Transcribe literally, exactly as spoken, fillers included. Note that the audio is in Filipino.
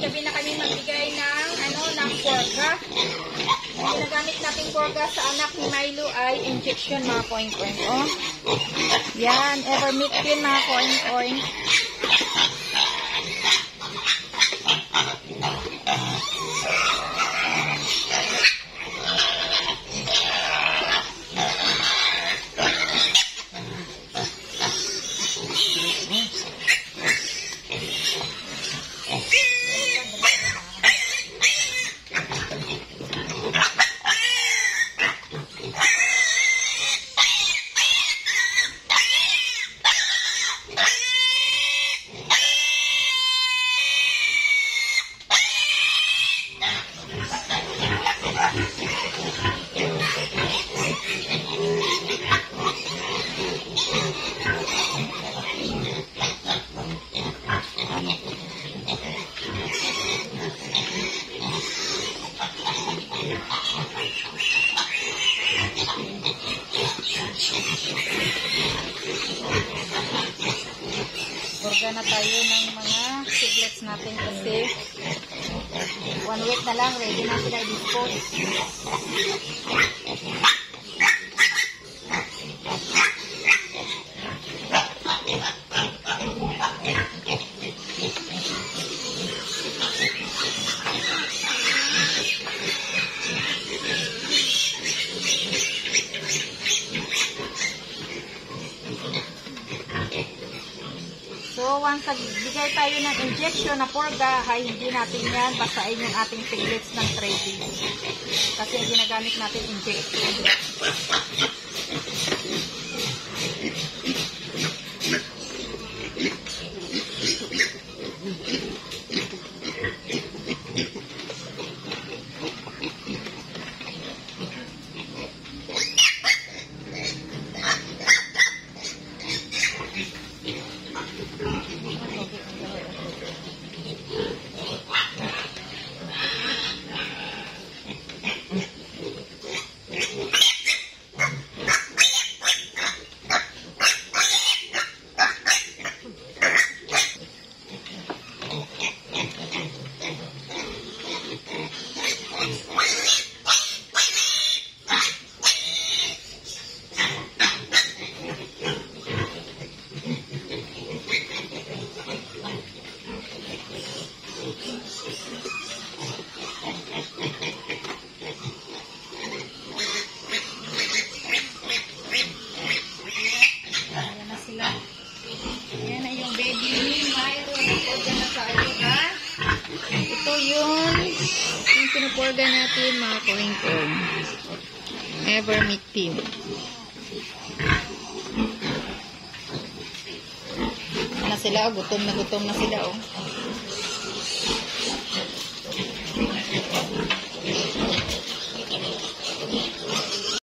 gabi na kami magbigay ng, ano, ng porga. Ang ginagamit natin porga sa anak ni Milo ay injection, mga koing-koing. Oh. Yan, Evermectin, mga koing-koing. Porga na tayo ng mga piglets natin kasi one week na lang, ready na sila i-dispose. So, once nagbigay tayo ng injection na porga, ay hindi natin yan basain yung ating piglets ng three days. Kasi ang ginagamit natin injection. Ito yun yung pinuporga natin, mga koing-koing. Evermectin. Na sila, gutom na gutom na sila, oh.